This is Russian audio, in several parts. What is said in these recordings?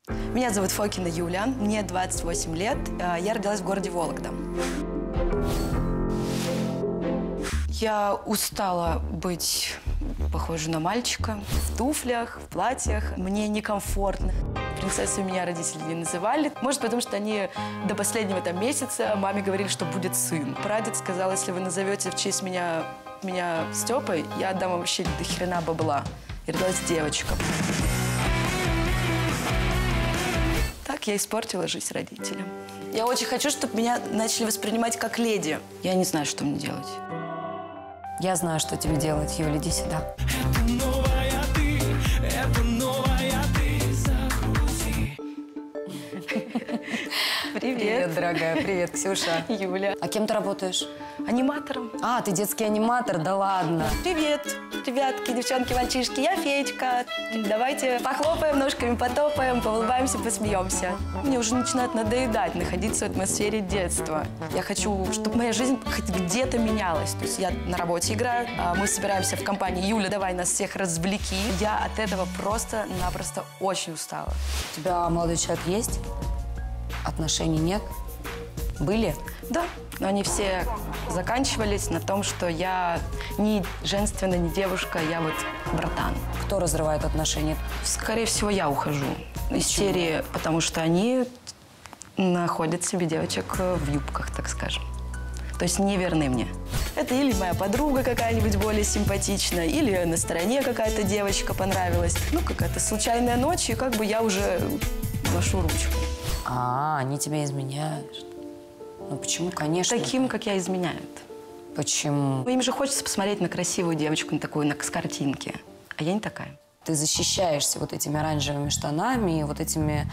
Меня зовут Фокина Юля, мне 28 лет, я родилась в городе Вологда. Я устала быть похожей на мальчика в туфлях, в платьях. Мне некомфортно. Принцессой меня родители не называли. Может, потому что они до последнего месяца маме говорили, что будет сын. Прадед сказал, если вы назовете в честь меня Степой, я отдам вам вообще до хрена бабла. И родилась девочка. Так я испортила жизнь родителям. Я очень хочу, чтобы меня начали воспринимать как леди. Я не знаю, что мне делать. Я знаю, что тебе делать, Юля, иди сюда. Это новая ты, это новая ты, загрузи. Привет. Привет, дорогая. Привет, Ксюша. Юля. А кем ты работаешь? Аниматором. А, ты детский аниматор? Да ладно. Привет, ребятки, девчонки, мальчишки, я Федька. Давайте похлопаем ножками, потопаем, поулыбаемся, посмеемся. Мне уже начинает надоедать находиться в атмосфере детства. Я хочу, чтобы моя жизнь хоть где-то менялась. То есть я на работе играю, мы собираемся в компании «Юля, давай нас всех развлеки». Я от этого просто-напросто очень устала. У тебя молодой человек есть? Отношений нет? Были? Да, но они все заканчивались на том, что я не женственная, не девушка, я вот братан. Кто разрывает отношения? Скорее всего, я ухожу из серии, потому что они находят себе девочек в юбках, так скажем. То есть не верны мне. Это или моя подруга какая-нибудь более симпатичная, или на стороне какая-то девочка понравилась. Ну, какая-то случайная ночь, и как бы я уже ношу ручку. А, они тебя изменяют. Ну почему, конечно. Таким, как я, изменяют. Почему? Ну, им же хочется посмотреть на красивую девочку, на такую, с картинки. А я не такая. Ты защищаешься вот этими оранжевыми штанами и вот этими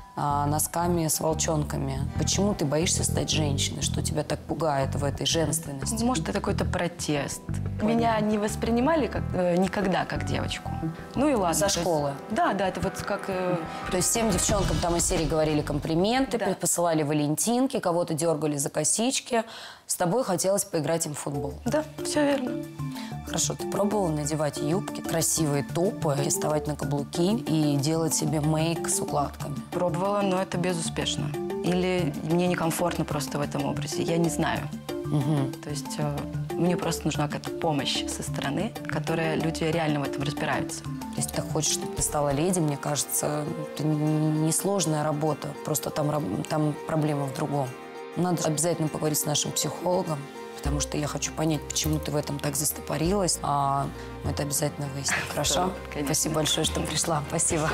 носками с волчонками. Почему ты боишься стать женщиной? Что тебя так пугает в этой женственности? Может, это какой-то протест. Меня не воспринимали никогда как девочку. Ну и ладно. Со школы? Да, это вот как... То есть всем девчонкам там из серии говорили комплименты, Да. посылали валентинки, кого-то дергали за косички. С тобой хотелось поиграть им в футбол. Да, все верно. Хорошо, ты пробовала надевать юбки, красивые топы, вставать на каблуки и делать себе мейк с укладками? Пробовала, но это безуспешно. Или мне некомфортно просто в этом образе. Я не знаю. То есть мне просто нужна какая-то помощь со стороны, которая люди реально в этом разбираются. Если ты хочешь, чтобы ты стала леди, мне кажется, это несложная работа. Просто там проблема в другом. Надо обязательно поговорить с нашим психологом, потому что я хочу понять, почему ты в этом так застопорилась. Мы это обязательно выясним. Хорошо? Конечно. Спасибо большое, что пришла. Спасибо.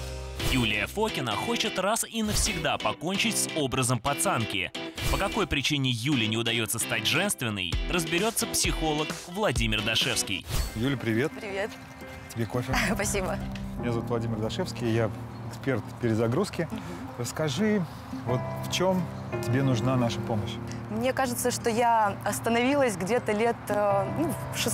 Юлия Фокина хочет раз и навсегда покончить с образом пацанки. По какой причине Юле не удается стать женственной, разберется психолог Владимир Дашевский. Юля, привет. Привет. Тебе кофе. Спасибо. Меня зовут Владимир Дашевский, я эксперт перезагрузки. Расскажи, вот в чем тебе нужна наша помощь? Мне кажется, что я остановилась где-то лет в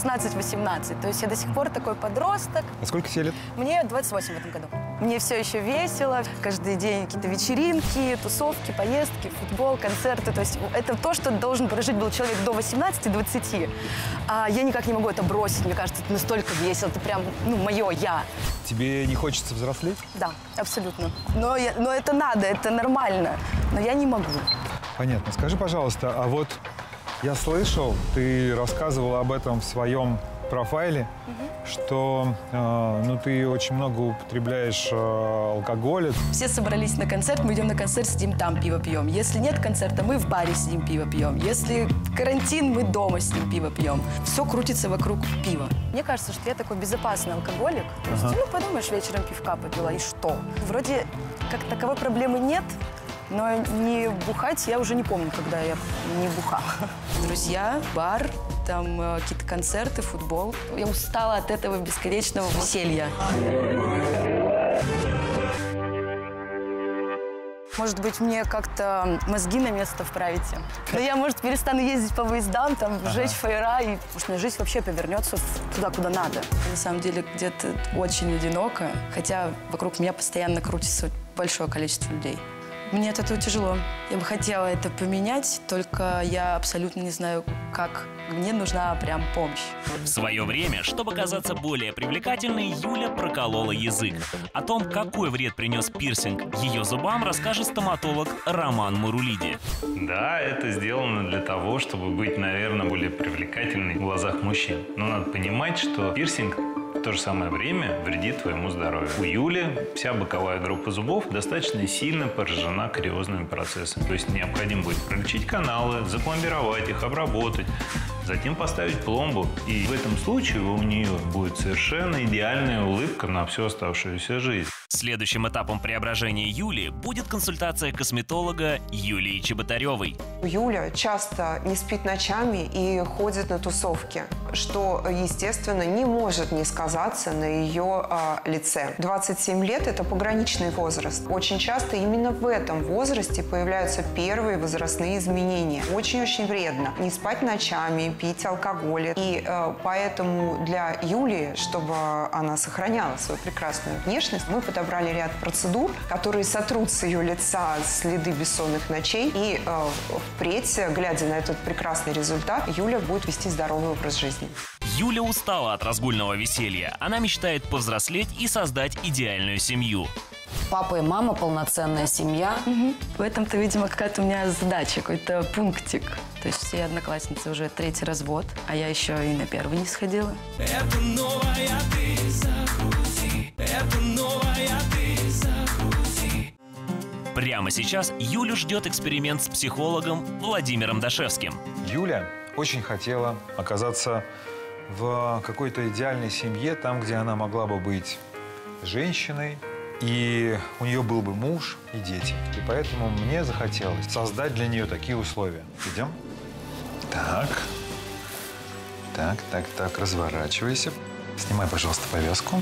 16-18. То есть я до сих пор такой подросток. А сколько тебе лет? Мне 28 в этом году. Мне все еще весело. Каждый день какие-то вечеринки, тусовки, поездки, футбол, концерты. То есть это то, что должен прожить был человек до 18-20. А я никак не могу это бросить. Мне кажется, это настолько весело. Это прям, мое я. Тебе не хочется взрослеть? Да, абсолютно. Но это надо, это нормально. Но я не могу. Понятно. Скажи, пожалуйста, а вот я слышал, ты рассказывала об этом в своем профайле, что ты очень много употребляешь алкоголя. Все собрались на концерт, мы идем на концерт, сидим там, пиво пьем. Если нет концерта, мы в баре сидим, пиво пьем. Если карантин, мы дома сидим, пиво пьем. Все крутится вокруг пива. Мне кажется, что я такой безопасный алкоголик. То есть, подумаешь, вечером пивка попила, и что? Вроде как таковой проблемы нет, но не бухать я уже не помню, когда я не бухала. Друзья, бар, там какие-то концерты, футбол. Я устала от этого бесконечного веселья. Может быть, мне как-то мозги на место вправите. Но я, может, перестану ездить по выездам, жечь фаера, и может, моя жизнь вообще повернется туда, куда надо. На самом деле, где-то очень одиноко, хотя вокруг меня постоянно крутится большое количество людей. Мне от этого тяжело. Я бы хотела это поменять, только я абсолютно не знаю, как. Мне нужна прям помощь. В свое время, чтобы казаться более привлекательной, Юля проколола язык. О том, какой вред принес пирсинг ее зубам, расскажет стоматолог Роман Мурулиди. Да, это сделано для того, чтобы быть, наверное, более привлекательной в глазах мужчин. Но надо понимать, что пирсинг в то же самое время вредит твоему здоровью. У Юли вся боковая группа зубов достаточно сильно поражена кариозными процессами. То есть необходимо будет пролечить каналы, запломбировать их, обработать, затем поставить пломбу. И в этом случае у нее будет совершенно идеальная улыбка на всю оставшуюся жизнь. Следующим этапом преображения Юли будет консультация косметолога Юлии Чеботаревой. Юля часто не спит ночами и ходит на тусовки, что, естественно, не может не сказаться на ее лице. 27 лет – это пограничный возраст. Очень часто именно в этом возрасте появляются первые возрастные изменения. Очень-очень вредно не спать ночами, пить алкоголь. И поэтому для Юли, чтобы она сохраняла свою прекрасную внешность, мы подобрали ряд процедур, которые сотрут с ее лица следы бессонных ночей. И впредь, глядя на этот прекрасный результат, Юля будет вести здоровый образ жизни. Юля устала от разгульного веселья. Она мечтает повзрослеть и создать идеальную семью. Папа и мама, полноценная семья. В этом-то, видимо, какая-то у меня задача, какой-то пунктик. То есть все одноклассницы уже 3-й развод, а я еще и на 1-й не сходила. Это новая ты, загрузи. Это новая ты, загрузи. Прямо сейчас Юлю ждет эксперимент с психологом Владимиром Дашевским. Юля очень хотела оказаться в какой-то идеальной семье, там, где она могла бы быть женщиной, и у нее был бы муж и дети. И поэтому мне захотелось создать для нее такие условия. Идем? Так. Так, разворачивайся. Снимай, пожалуйста, повязку.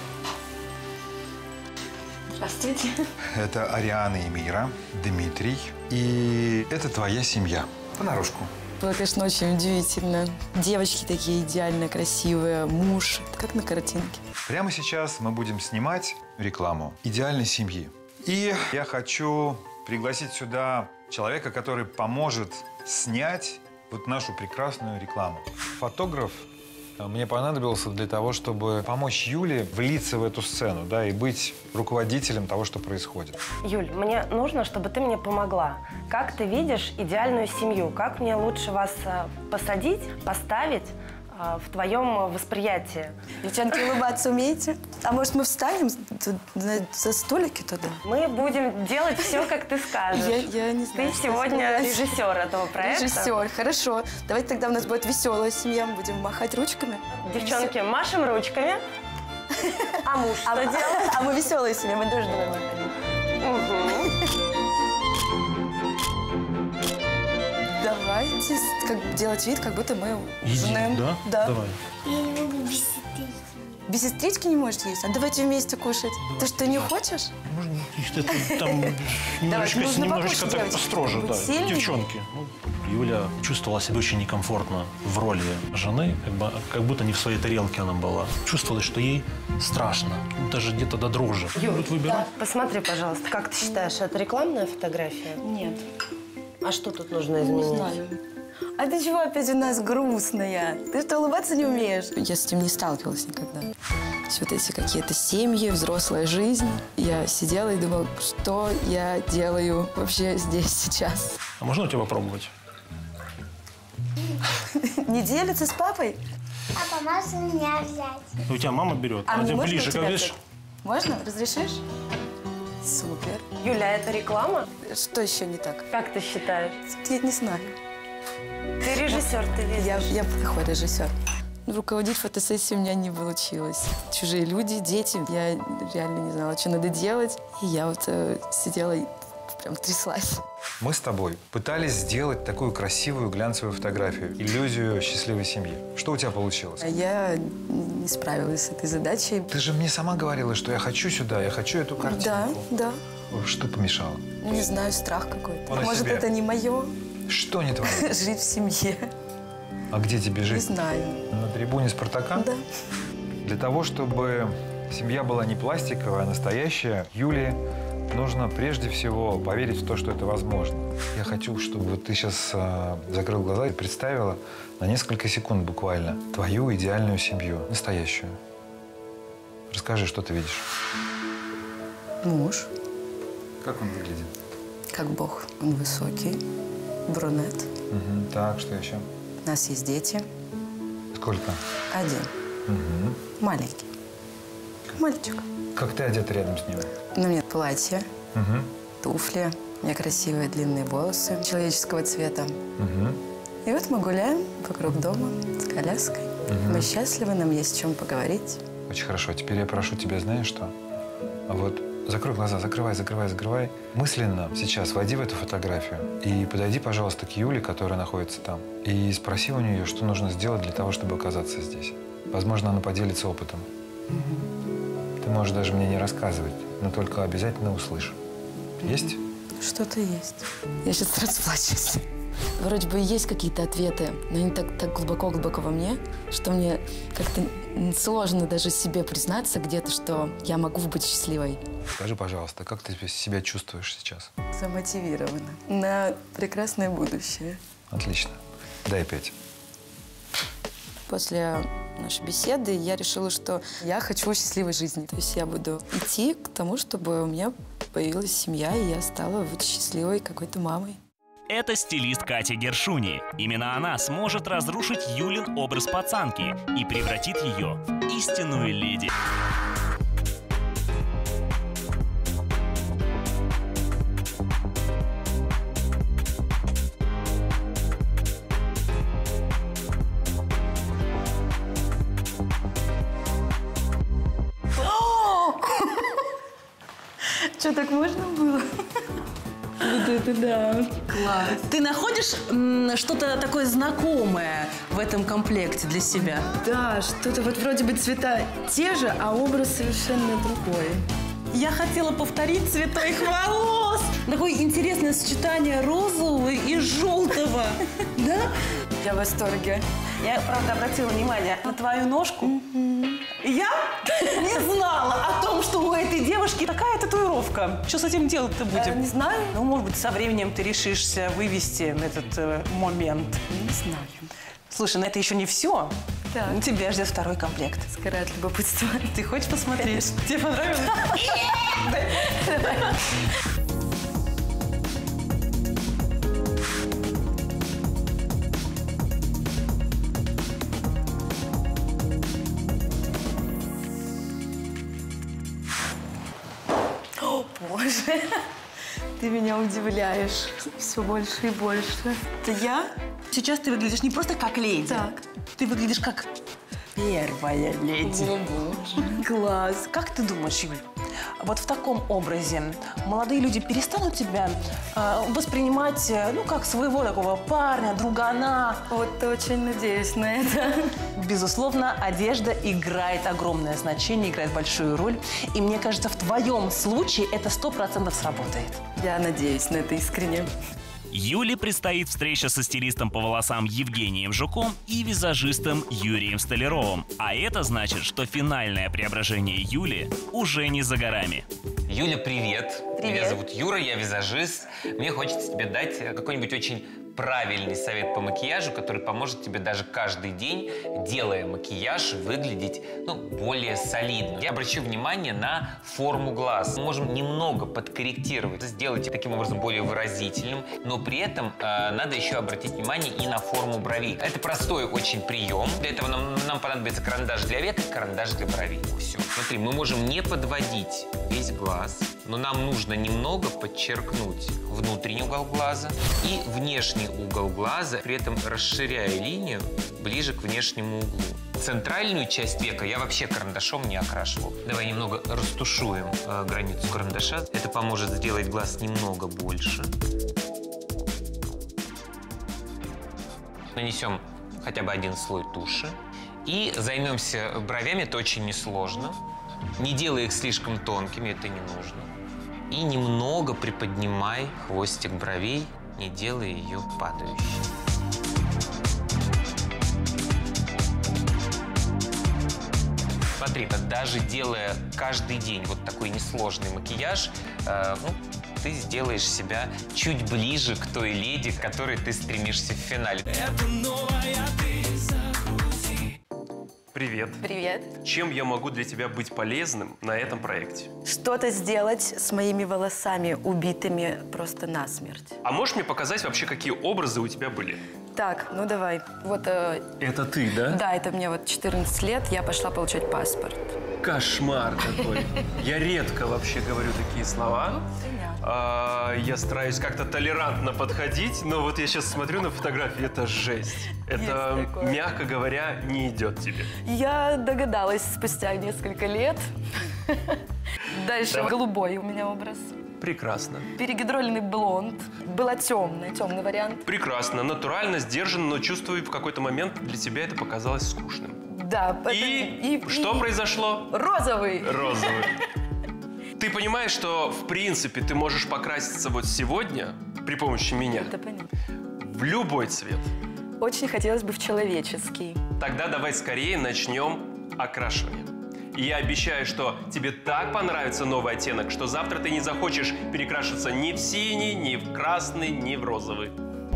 Здравствуйте. Это Ариана и Мира, Дмитрий. И это твоя семья. Понарошку. Было, конечно, очень удивительно. Девочки такие идеально красивые, муж, как на картинке. Прямо сейчас мы будем снимать рекламу идеальной семьи. И я хочу пригласить сюда человека, который поможет снять вот нашу прекрасную рекламу. Фотограф мне понадобился для того, чтобы помочь Юле влиться в эту сцену, да, и быть руководителем того, что происходит. Юль, мне нужно, чтобы ты мне помогла. Как ты видишь идеальную семью? Как мне лучше вас посадить, поставить в твоем восприятии? Девчонки, улыбаться умеете? А может, мы встанем за столики туда? Мы будем делать все, как ты скажешь. Я не знаю. Ты сегодня режиссер этого проекта. Режиссер, хорошо. Давайте тогда у нас будет веселая семья, мы будем махать ручками. Девчонки, машем ручками. А муж что делает? А мы веселая семья, мы тоже будем махать. Давайте делать вид, как будто мы ужинаем. Да? Да. Давай. Я не могу без сестрички. Без сестрички не можешь есть? А давайте вместе кушать. Ты что, не хочешь? Можно там немножечко так построже, да. Девчонки. Юля чувствовала себя очень некомфортно в роли жены, как будто не в своей тарелке она была. Чувствовалось, что ей страшно, даже где-то до дрожи. Юль, посмотри, пожалуйста, как ты считаешь, это рекламная фотография? Нет. А что тут нужно изменить? Не знаю. А ты чего опять у нас грустная? Ты что, улыбаться не умеешь? Я с этим не сталкивалась никогда. Вот эти какие-то семьи, взрослая жизнь. Я сидела и думала, что я делаю вообще здесь сейчас. А можно у тебя попробовать? Не делится с папой? Папа, можно меня взять? У тебя мама берет, А мне ты можно ближе, тебя как видишь. взять? Можно? Разрешишь? Супер. Юля, это реклама? Что еще не так? Как ты считаешь? Я не знаю. Ты режиссер, ты видишь. Я плохой режиссер. Руководить фотосессией у меня не получилось. Чужие люди, дети. Я реально не знала, что надо делать. И я вот сидела и прям тряслась. Мы с тобой пытались сделать такую красивую глянцевую фотографию, иллюзию счастливой семьи. Что у тебя получилось? А я не справилась с этой задачей. Ты же мне сама говорила, что я хочу сюда, я хочу эту картинку. Да, да. Что помешало? Не знаю, страх какой-то. Он о Может, себе. это не мое? Что не твое? Жить в семье. А где тебе Не жить? знаю. На трибуне «Спартака»? Да. Для того, чтобы семья была не пластиковая, а настоящая, Юле нужно прежде всего поверить в то, что это возможно. Я хочу, чтобы вот ты сейчас закрыл глаза и представила на несколько секунд буквально твою идеальную семью, настоящую. Расскажи, что ты видишь. Муж. Как он выглядит? Как Бог. Он высокий, брюнет. Угу. Так, что еще? У нас есть дети. Сколько? 1. Угу. Маленький. Мальчик. Как ты одета рядом с ним? На мне платье, Угу. туфли, у меня красивые длинные волосы человеческого цвета. Угу. И вот мы гуляем вокруг дома с коляской. Мы счастливы, нам есть о чем поговорить. Очень хорошо. Теперь я прошу тебя, знаешь что? А вот закрой глаза, закрывай. Мысленно сейчас войди в эту фотографию и подойди, пожалуйста, к Юле, которая находится там, и спроси у нее, что нужно сделать для того, чтобы оказаться здесь. Возможно, она поделится опытом. Ты можешь даже мне не рассказывать, но только обязательно услышь. Есть? Что-то есть. Я сейчас расплачусь. Вроде бы есть какие-то ответы, но они так глубоко-глубоко во мне, что мне как-то сложно даже себе признаться где-то, что я могу быть счастливой. Скажи, пожалуйста, как ты себя чувствуешь сейчас? Замотивирована на прекрасное будущее. Отлично. Дай 5. После нашей беседы я решила, что я хочу счастливой жизни. То есть я буду идти к тому, чтобы у меня появилась семья, и я стала вот счастливой какой-то мамой. Это стилист Катя Гершуни. Именно она сможет разрушить Юлин образ пацанки и превратит ее в истинную леди. Что, так можно было? Вот это да. Класс. Ты находишь что-то такое знакомое в этом комплекте для себя? Да, что-то вот вроде бы цвета те же, а образ совершенно другой. Я хотела повторить цвет твоих волос. Такое интересное сочетание розового и желтого. Да? Я в восторге. Я, правда, обратила внимание на твою ножку. Я не знала о том, что у этой девушки такая татуировка. Что с этим делать-то будем? Не знаю. Ну, может быть, со временем ты решишься вывести этот момент. Не знаю. Слушай, ну это еще не все. Так. Тебя ждет второй комплект. Сгорает любопытство. Ты хочешь посмотреть? Тебе понравилось? О, Боже, ты меня удивляешь все больше и больше. Это я? Сейчас ты выглядишь не просто как леди. Так. Ты выглядишь как первая леди. О, Боже. Класс. Как ты думаешь, Юль, вот в таком образе молодые люди перестанут тебя воспринимать, ну, как своего такого парня, другана? Вот очень надеюсь на это. Безусловно, одежда играет огромное значение, играет большую роль. И мне кажется, в твоем случае это 100% сработает. Я надеюсь на это искренне. Юле предстоит встреча со стилистом по волосам Евгением Жуком и визажистом Юрием Столяровым. А это значит, что финальное преображение Юли уже не за горами. Юля, привет. Привет. Меня зовут Юра, я визажист. Мне хочется тебе дать какой-нибудь очень правильный совет по макияжу, который поможет тебе даже каждый день, делая макияж, выглядеть, ну, более солидно. Я обращу внимание на форму глаз. Мы можем немного подкорректировать, сделать таким образом более выразительным, но при этом надо еще обратить внимание и на форму бровей. Это простой очень прием. Для этого нам понадобится карандаш для век и карандаш для бровей. Все. Смотри, мы можем не подводить весь глаз, но нам нужно немного подчеркнуть внутренний угол глаза и внешний угол глаза, при этом расширяя линию ближе к внешнему углу. Центральную часть века я вообще карандашом не окрашивал. Давай немного растушуем границу карандаша. Это поможет сделать глаз немного больше. Нанесем хотя бы один слой туши. И займемся бровями, это очень несложно. Не делай их слишком тонкими, это не нужно. И немного приподнимай хвостик бровей, не делая ее падающей. Смотри-ка, даже делая каждый день вот такой несложный макияж, ты сделаешь себя чуть ближе к той леди, к которой ты стремишься в финале. Это новая ты, загрузи. Привет. Привет. Чем я могу для тебя быть полезным на этом проекте? Что-то сделать с моими волосами, убитыми просто насмерть. А можешь мне показать вообще, какие образы у тебя были? Так, ну давай. Вот. Это ты, да? Да, это мне вот 14 лет, я пошла получать паспорт. Кошмар какой. Я редко вообще говорю такие слова. Я стараюсь как-то толерантно подходить, но вот я сейчас смотрю на фотографии, это жесть. Это, мягко говоря, не идет тебе. Я догадалась спустя несколько лет. Дальше голубой у меня образ. Прекрасно. Перегидроленный блонд. Была темный вариант. Прекрасно, натурально, сдержанно, но чувствую, в какой-то момент для тебя это показалось скучным. Да. Что произошло? Розовый. Розовый. Ты понимаешь, что, в принципе, ты можешь покраситься вот сегодня при помощи меня Это понятно. в любой цвет. Очень хотелось бы в человеческий. Тогда давай скорее начнем окрашивание. И я обещаю, что тебе так понравится новый оттенок, что завтра ты не захочешь перекрашиваться ни в синий, ни в красный, ни в розовый.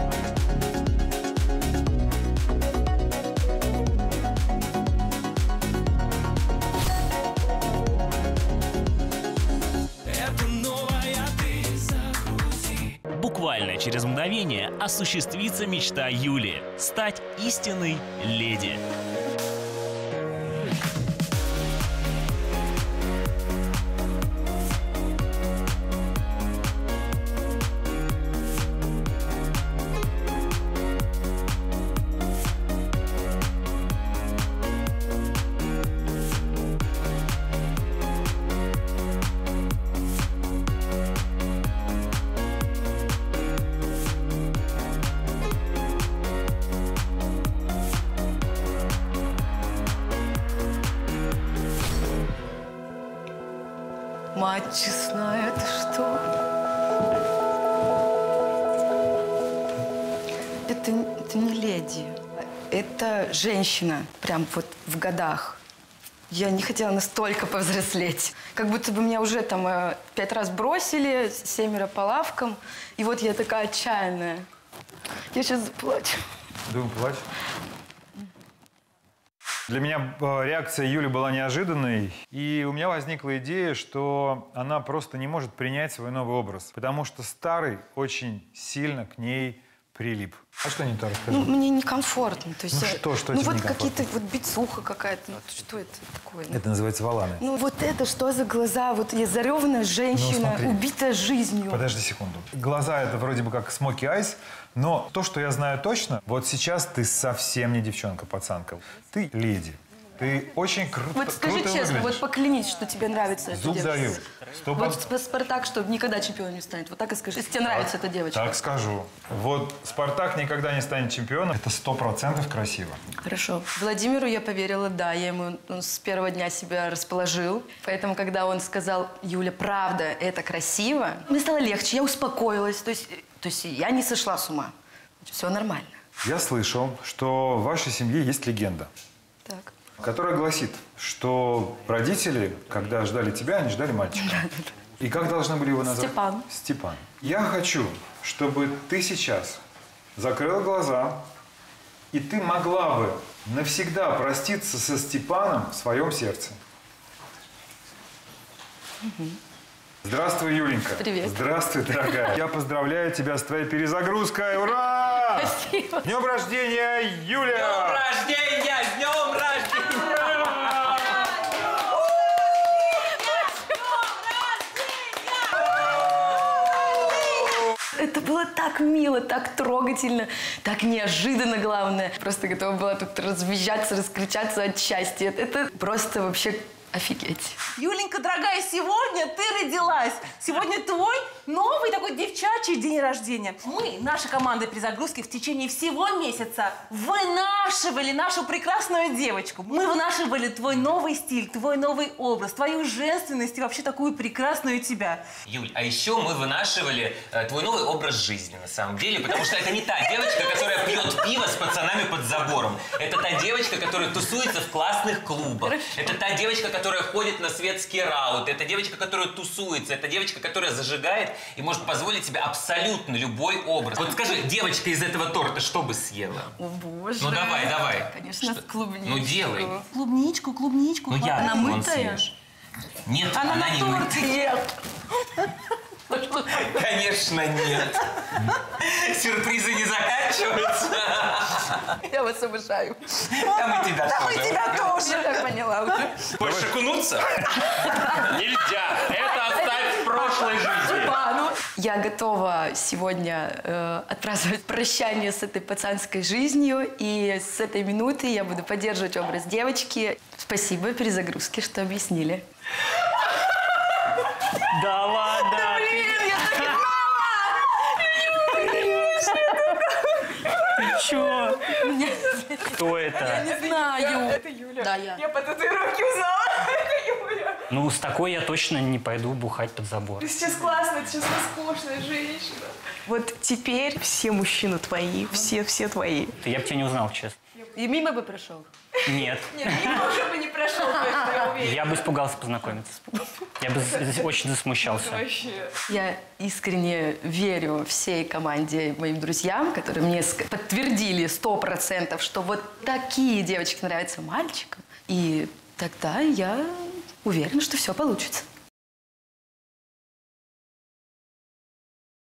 Буквально через мгновение осуществится мечта Юли – стать истинной леди. Мать честная, это что? Это не леди. Это женщина, прям вот в годах. Я не хотела настолько повзрослеть. Как будто бы меня уже там 5 раз бросили, 7 по лавкам. И вот я такая отчаянная. Я сейчас заплачу. Думаю, плачь. Для меня реакция Юли была неожиданной, и у меня возникла идея, что она просто не может принять свой новый образ, потому что старый очень сильно к ней прилип. А что не так, расскажи? Ну, мне некомфортно. То есть, что тебе вот некомфортно? какие-то вот бицуха какая-то. Ну, что это такое? Это называется воланы. Ну, вот это что за глаза? Вот я зареванная женщина, убитая жизнью. Подожди секунду. Глаза — это вроде бы как смоки айс, но то, что я знаю точно, вот сейчас ты совсем не девчонка, пацанка. Ты леди. Ты очень круто Вот скажи честно, выглядишь. вот поклянись, что тебе нравится эта Зуб девушка. даю. Вот Спартак, что никогда чемпионом не станет. Вот так и скажи, если тебе нравится эта девочка. Так скажу. Вот Спартак никогда не станет чемпионом. Это 100% красиво. Хорошо. Владимиру я поверила, да. Он с первого дня себя расположил. Поэтому, когда он сказал: Юля, правда, это красиво, мне стало легче, я успокоилась. То есть я не сошла с ума. Все нормально. Я слышал, что в вашей семье есть легенда, Так. которая гласит, что родители, когда ждали тебя, они ждали мальчика. И как должны были его назвать? Степан. Степан. Я хочу, чтобы ты сейчас закрыла глаза, и ты могла бы навсегда проститься со Степаном в своем сердце. Здравствуй, Юленька. Привет. Здравствуй, дорогая. Я поздравляю тебя с твоей перезагрузкой. Ура! Спасибо. С днем рождения, Юля! С днем рождения! С днем рождения! Это было так мило, так трогательно, так неожиданно, главное. Просто готова была тут развизжаться, раскричаться от счастья. Это просто вообще Офигеть. Юленька, дорогая, сегодня ты родилась. Сегодня твой новый такой девчачий день рождения. Мы, наша команда «Перезагрузки», в течение всего месяца вынашивали нашу прекрасную девочку. Мы вынашивали твой новый стиль, твой новый образ, твою женственность и вообще такую прекрасную тебя. Юль, а еще мы вынашивали твой новый образ жизни, на самом деле, потому что это не та девочка, которая пьет пиво с пацанами под забором. Это та девочка, которая тусуется в классных клубах. Это та девочка, которая ходит на светские рауты. Это девочка, которая тусуется. Это девочка, которая зажигает и может позволить себе абсолютно любой образ. Вот скажи, девочка из этого торта что бы съела? О, боже. Ну давай, давай. Конечно, клубничку. Ну делай. Клубничку. Ну я Она мытая? Нет, Она она не торт мытая. ест. Конечно, нет. Сюрпризы не заканчиваются. Я вас обожаю. Там и тебя тоже. Я так поняла уже. Хочешь окунуться? Нельзя. Это оставь в прошлой жизни. Я готова сегодня отпраздновать прощание с этой пацанской жизнью. И с этой минуты я буду поддерживать образ девочки. Спасибо «Перезагрузки», что объяснили. Да ладно. Ты чё? Кто это? Я не знаю. Это Юля. Да, я. Я по татуировке узнала. Это Юля. Ну, с такой я точно не пойду бухать под забор. Ты сейчас классная, ты сейчас роскошная женщина. Вот теперь все мужчины твои, все твои. Я бы тебя не узнал, честно. И мимо бы прошел? Нет. Нет, мимо уже бы не прошел, точно, я уверена. Я бы испугался познакомиться. Я бы очень засмущался. Вообще. Я искренне верю всей команде, моим друзьям, которые мне подтвердили 100%, что вот такие девочки нравятся мальчикам. И тогда я уверена, что все получится.